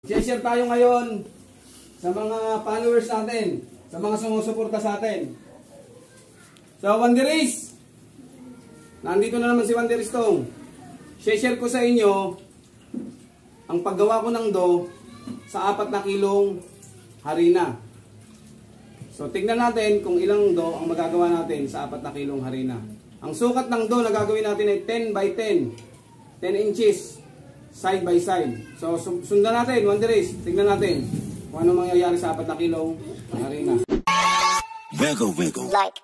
share tayo ngayon sa mga followers natin, sa mga sumusuporta sa atin. So, Wanderers, nandito na naman si Wanderers Tong. Share ko sa inyo ang paggawa ko ng do sa 4 na kilong harina. So, tignan natin kung ilang do ang magagawa natin sa 4 na kilong harina. Ang sukat ng do na gagawin natin ay 10 by 10. 10 inches, side by side. So, sundan natin, Wanderers. Tignan natin kung ano mangyayari sa 4 na kilong harina. Wiggle, wiggle. Like.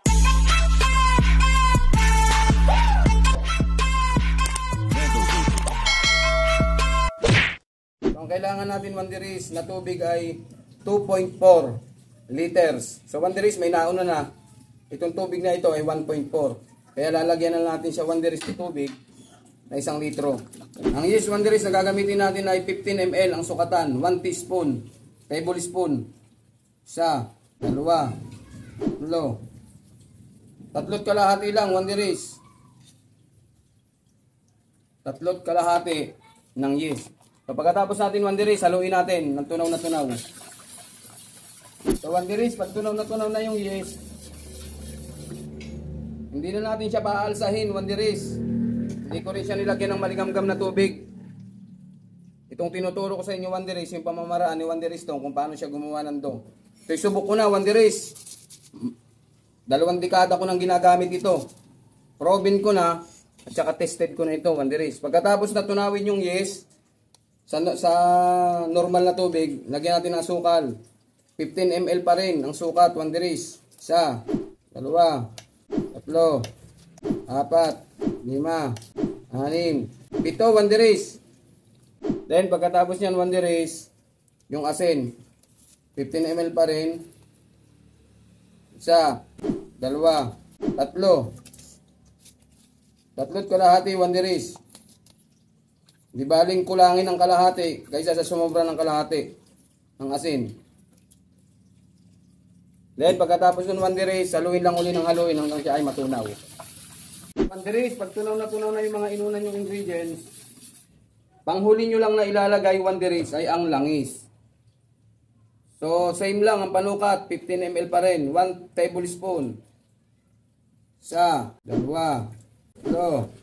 So, ang kailangan natin, Wanderers, na tubig ay 2.4 liters. So, Wanderers, may nauna na. Itong tubig na ito ay 1.4. Kaya lalagyan na natin siya, Wanderers, ng tubig na 1 litro. Ang yeast, Wanderers, na gagamitin natin ay 15 ml ang sukatan. 1 teaspoon. Tablespoon. 1, 2, 3. 3 kalahati lang, Wanderers. 3 kalahati ng yeast. So, pagkatapos natin, Wanderers, haluin natin ng tunaw na tunaw. So, Wanderers, pag tunaw na yung yeast, hindi na natin siya paalsahin, Wanderers. Hindi ko rin siya nilagyan ng maligamgam na tubig. Itong tinuturo ko sa inyo, Wanderers, yung pamamaraan ni Wanderers Tong kung paano siya gumawa ng do. So, isubok ko na, Wanderers. 2 dekada ko nang ginagamit ito. Proven ko na, at saka tested ko na ito, Wanderers. Pagkatapos na tunawin yung yeast, sa normal na tubig, lagyan natin ng asukal. 15 ml pa rin ang sukat, Wanderers. 1, 2, 3, 4, 5, 6, 7, Wanderers. Then, pagkatapos nyan, Wanderers, yung asin. 15 ml pa rin. 1, 2, 3. 3 kalahati, Wanderers. Di baling kulangin ang kalahati kaysa sa sumobra ng kalahati ng asin. Then, pagkatapos nun, Wanderers, haluin lang uli ng haluin hanggang siya ay matunaw. Wanderers, pag tunaw na yung mga inunan yung ingredients, panghuli nyo lang na ilalagay, Wanderers, ay ang langis. So, same lang ang panukat, 15 ml pa rin, 1 tablespoon. 1, 2, 3, 4, 5, 6,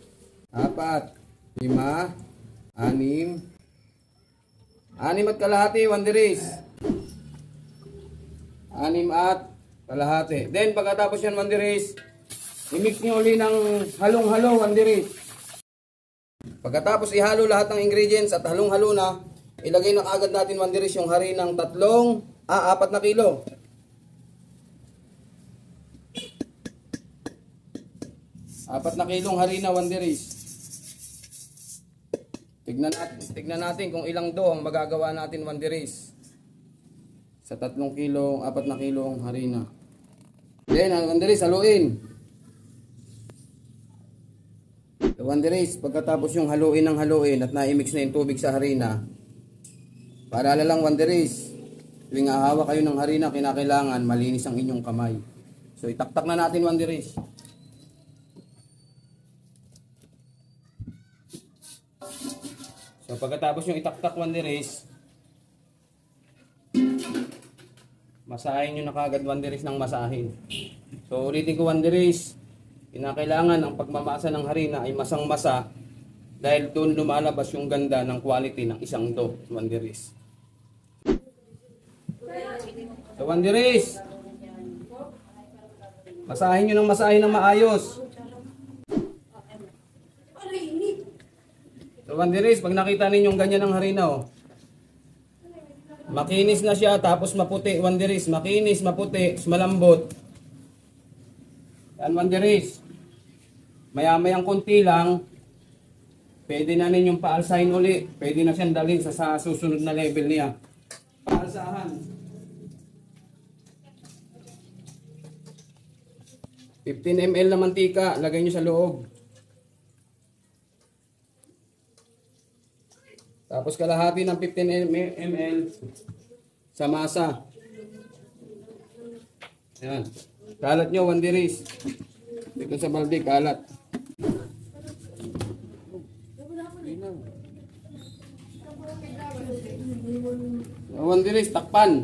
6 at kalahati, Wanderers. 6 at kalahati. Then, pagkatapos yan, Wanderers, i-mix nyo ulit ng halong-halo, Wanderers. Pagkatapos ihalo lahat ng ingredients at halong-halo na, ilagay na kaagad natin, Wanderers, yung harinang 4 na kilo. Apat na kilong harina, Wanderers. Tignan natin kung ilang do ang magagawa natin, Wanderers, sa 4 na kilong harina. Then, Wanderers, haluin. So, Wanderers, pagkatapos yung haluin at na-mix na yung tubig sa harina, paalala lang, Wanderers, tuwing hahawak kayo ng harina, kinakailangan malinis ang inyong kamay. So, itaktak na natin, Wanderers. So, pagkatapos yung itaktak, Wanderers, masahin nyo na kagad, Wanderers, ng masahin. So, ulitin ko, Wanderers, kinakailangan ang pagmamasa ng harina ay masang-masa dahil doon lumalabas yung ganda ng quality ng isang do, Wanderers. So, Wanderers, masahin nyo ng masahin ng maayos. So, Wanderers, pag nakita ninyong ganyan ang harina, oh, makinis na siya, tapos maputi, Wanderers. Makinis, maputi, malambot. Yan, Wanderers. Maya-mayang konti lang, pwede na ninyong paalsahin uli. Pwede na siyang dalhin sa susunod na level niya. Paalsahan. 15 ml na mantika, lagay nyo sa loob. Tapos kalahati ng 15 ml sa masa. Ayan. Kalat nyo, Wanderers. Dito sa balde, kalat. Wanderers, takpan.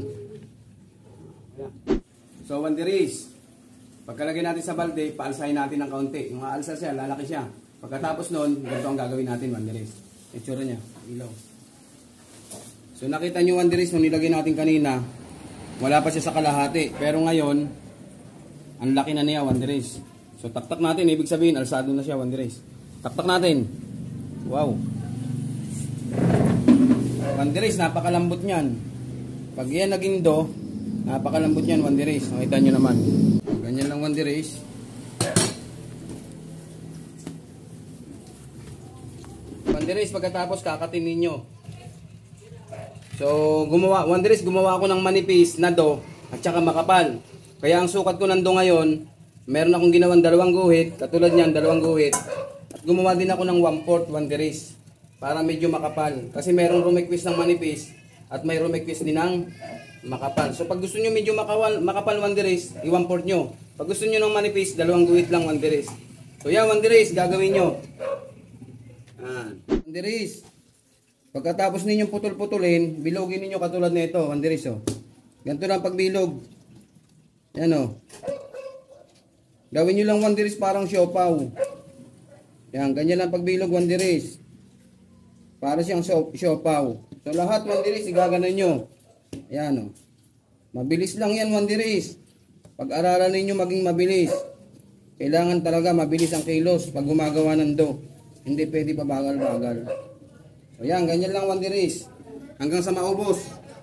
So Wanderers, pagkalagay natin sa balde, paalsahin natin ng kaunti. Yung aalsa siya, lalaki siya. Pagkatapos nun, ganito ang gagawin natin, Wanderers. Itsura niya, ilaw. So nakita nyo, Wanderers, nung nilagay natin kanina, wala pa siya sa kalahati. Pero ngayon, ang laki na niya, Wanderers. So taktak natin, ibig sabihin, alsado na siya, Wanderers. Taktak natin. Wow. Wanderers, napakalambot niyan. Pag yan naging do, napakalambot niyan, Wanderers. Nakita nyo naman. Ganyan lang, Wanderers. Wanderers, pagkatapos kakatin ninyo. So, Wanderers, gumawa ako ng manipis na do at saka makapal. Kaya ang sukat ko ng do ngayon, meron akong ginawang 2 guhit, katulad niyan, 2 guhit. At gumawa din ako ng 1/4, Wanderers, para medyo makapal. Kasi merong rumequest ng manipis at may rumequest din ng makapal. So pag gusto nyo medyo makapal, Wanderers, i-1/4 nyo. Pag gusto nyo ng manipis, 2 guhit lang, Wanderers. So yan, Wanderers, gagawin nyo. Wanderers, pagkatapos ninyong putol-putulin, bilogin ninyo katulad nito, Wanderers. Oh. Ganito lang pagbilog. Yan o. Gawin nyo lang, Wanderers, parang siopaw. Yan, ganyan lang pagbilog, Wanderers. Para siyang siopaw. So lahat, Wanderers, igaganon nyo. Yan o. Mabilis lang yan, Wanderers. Pag-aralan ninyo maging mabilis. Kailangan talaga mabilis ang kilos pag gumagawa ng do. Hindi pwede pa bagal-bagal. So yan, ganyan lang, Wanderers. Hanggang sa maubos.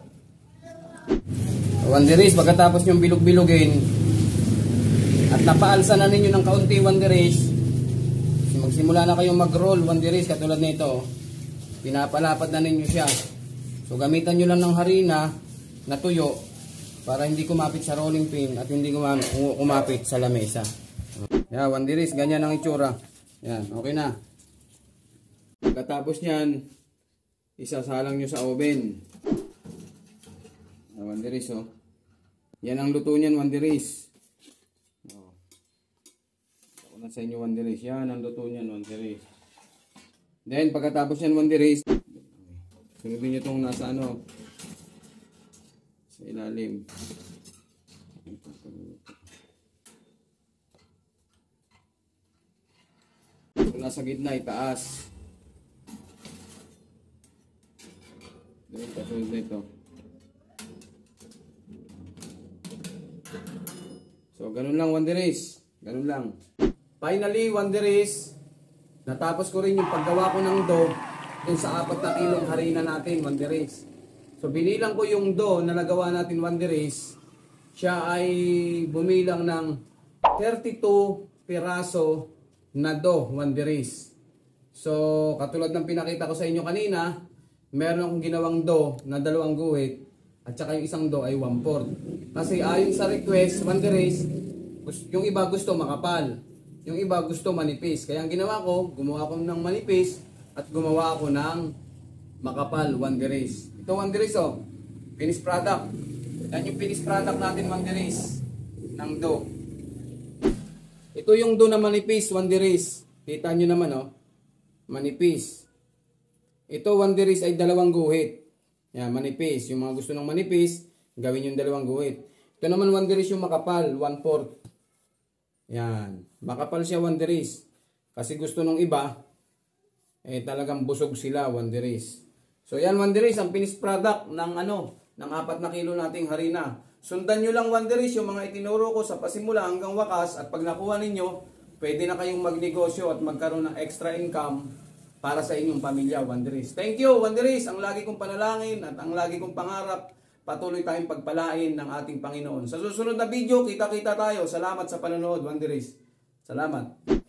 So, Wanderers, pagkatapos nyong bilog-bilogin at napaalsa na ninyo ng kaunti, Wanderers, magsimula na kayong mag-roll, Wanderers, katulad nito. Pinapalapad na ninyo siya. So gamitan nyo lang ng harina na tuyo para hindi kumapit sa rolling pin at hindi kumapit sa lamesa. Yan, Wanderers, ganyan ang itsura. Yan, okay na. Pagkatapos nyan, isasalang nyo sa oven. Wanderers, oh. Yan ang luto nyan, Wanderers. Oh. Ako na sa inyo, Wanderers. Yan ang luto nyan, Wanderers. Then, pagkatapos nyan, Wanderers, sunodin nyo itong nasa ano, sa ilalim. Kung nasa gitna, itaas. Then, kasunod na ito. So, ganun lang, Wanderers. Ganun lang. Finally, Wanderers, natapos ko rin yung paggawa ko ng do dun sa 4 na kilong harina natin, Wanderers. So, binilang ko yung do na nagawa natin, Wanderers. Siya ay bumilang ng 32 piraso na do, Wanderers. So, katulad ng pinakita ko sa inyo kanina, meron akong ginawang do na 2 guhit at saka yung isang do ay 1/4. Kasi ayon sa request, Wanderers, yung iba gusto makapal, yung iba gusto manipis. Kaya ang ginawa ko, gumawa ko ng manipis at gumawa ako ng makapal, Wanderers. Ito, Wanderers, oh, finished product. Yan yung finished product natin, Wanderers, ng do. Ito yung do na manipis, Wanderers. Kita nyo naman, oh, manipis. Ito, Wanderers, ay 2 guhit. Yan, manipis. Yung mga gusto ng manipis, gawin yung 2 guhit. Ito naman, Wanderers, yung makapal, 1/4. Yan. Makapal siya, Wanderers. Kasi gusto ng iba, eh talagang busog sila, Wanderers. So yan, Wanderers, ang finished product ng ng 4 na kilo nating harina. Sundan nyo lang, Wanderers, yung mga itinuro ko sa pasimula hanggang wakas, at pag nakuha ninyo, pwede na kayong magnegosyo at magkaroon ng extra income para sa inyong pamilya, Wanderers. Thank you, Wanderers. Ang lagi kong panalangin at ang lagi kong pangarap, patuloy tayong pagpalain ng ating Panginoon. Sa susunod na video, kita-kita tayo. Salamat sa panonood, Wanderers. Salamat.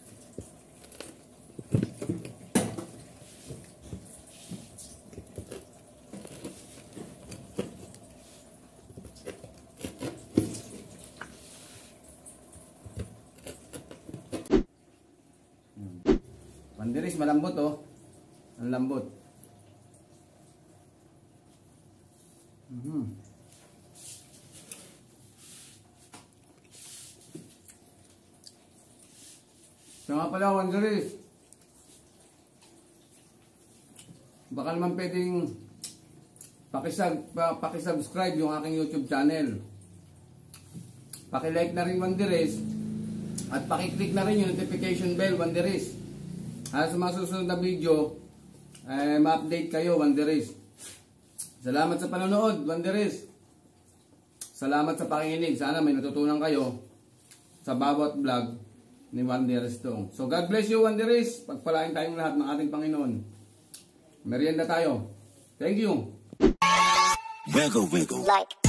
Wanderers, malambot, oh. Ang lambot. So nga pala, Wanderers, baka naman pwedeng Pakisubscribe yung aking YouTube channel. Paki-like na rin Wanderers. At paki-click na rin yung notification bell Wanderers. At sa mga susunod na video, ma-update kayo Wanderers. Salamat sa panonood Wanderers. Salamat sa pakikinig. Sana may natutunan kayo sa bawat vlog ni Wanderers Tong. So God bless you Wanderers. Pagpalain tayong lahat ng ating Panginoon. Merienda tayo. Thank you. Wiggle, wiggle. Like.